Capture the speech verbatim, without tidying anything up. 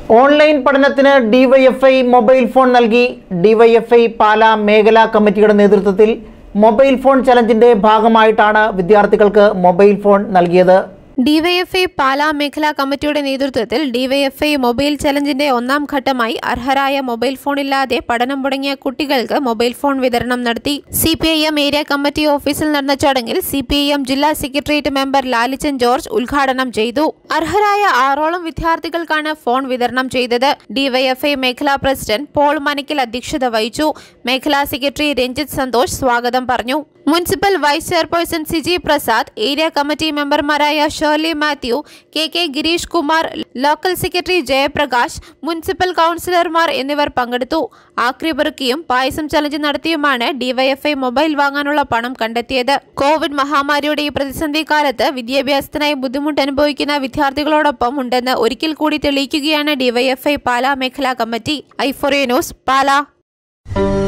Online പഠനത്തിന് DYFI mobile phone നൽകി. DYFI Pala മേഖലാ കമ്മിറ്റിയുടെ നേതൃത്വത്തിൽ മൊബൈൽ ഫോൺ ചലഞ്ചിന്റെ ഭാഗമായിട്ടാണ് വിദ്യാർത്ഥികൾക്ക് മൊബൈൽ ഫോൺ നൽകിയത്. ഡിവൈഎഫ്ഐ പാലാ മേഖലാ കമ്മിറ്റിയുടെ നേതൃത്വത്തിൽ ഡിവൈഎഫ്ഐ മൊബൈൽ ചലഞ്ചിന്റെ ഒന്നാം ഘട്ടമായി അർഹരായ മൊബൈൽ ഫോണില്ലാതെ പഠനം മുടങ്ങിയ കുട്ടികൾക്ക് മൊബൈൽ ഫോൺ വിതരണം നടത്തി. C P I M area committee ഓഫീസിൽ നടന്ന ചടങ്ങിൽ സി പി ഐ എം ജില്ലാ സെക്രട്ടേറിയറ്റ് മെമ്പർ ലാലിച്ചൻ ജോർജ് ഉദ്ഘാടനം ചെയ്തു. അർഹരായ ആറോളം വിദ്യാർത്ഥികൾക്കാണ് ഫോൺ വിതരണം ചെയ്തത്. ഡിവൈഎഫ്ഐ മേഖലാ പ്രസിഡന്റ് പോൾ മനക്കിൽ അധ്യക്ഷത വഹിച്ചു. മേഖലാ സെക്രട്ടറി രഞ്ജിത്ത് സന്തോഷ് സ്വാഗതം പറഞ്ഞു. Municipal vice chairperson Siji Prasad, area committee മെമ്പർമാരായ Shirley Mathew, K K Girish Kumar, local secretary Jayaprakash, municipal കൗൺസിലർമാർ എന്നിവർ പങ്കെടുത്തു. ആക്രി പെറുക്കിയും പായസം ചലഞ്ച് നടത്തിയുമാണ് ഡിവൈഎഫ്ഐ മൊബൈൽ വാങ്ങാനുള്ള പണം കണ്ടെത്തിയത്. കോവിഡ് മഹാമാരിയുടെ ഈ പ്രതിസന്ധി കാലത്ത് വിദ്യാഭ്യാസത്തിനായി ബുദ്ധിമുട്ട് അനുഭവിക്കുന്ന വിദ്യാർത്ഥികളോടൊപ്പം ഉണ്ടെന്ന് ഒരിക്കൽ കൂടി തെളിയിക്കുകയാണ് ഡിവൈഎഫ്ഐ പാലാ മേഖലാ കമ്മിറ്റി. I for you news, Pala.